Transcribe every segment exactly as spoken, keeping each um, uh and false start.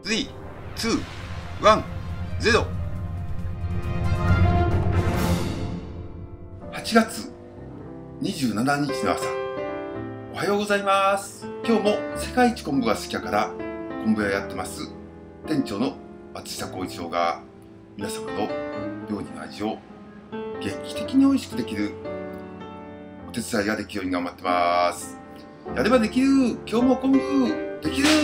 スリー、ツー、ワン、ゼロ。はちがつにじゅうしちにちの朝、おはようございます。今日も世界一昆布が好きやから昆布屋やってます店長の松下幸一郎が、皆様の料理の味を劇的に美味しくできるお手伝いができるように頑張ってます。やればできる、今日も昆布できる。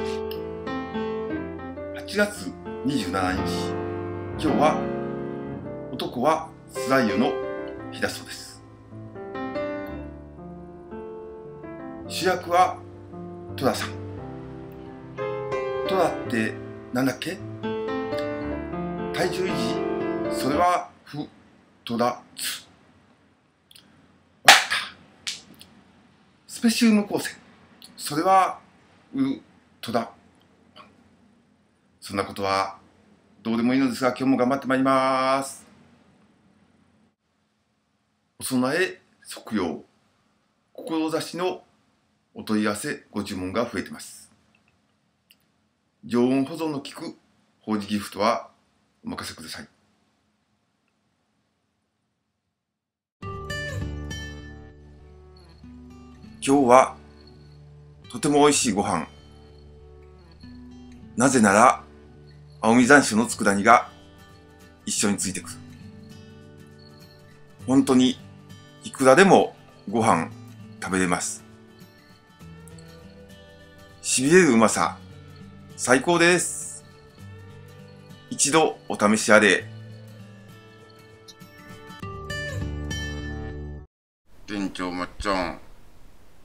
はちがつにじゅうしちにち、今日は男はつらいよの日だそうです。主役はトラさん。トラってなんだっけ？体重維持、それはふトラツ。わかった。スペシウム光線、それはウトラ。そんなことはどうでもいいのですが、今日も頑張ってまいります。お供え即用、志のお問い合わせご注文が増えてます。常温保存の効くほうじギフトはお任せください。今日はとても美味しいご飯。なぜなら青実山椒の佃煮が一緒についてくる。本当にいくらでもご飯食べれます。しびれるうまさ、最高です。一度お試しあれ。店長まっちゃん、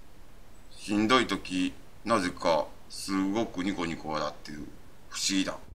しんどい時なぜかすごくニコニコ笑ってる。不思議だ。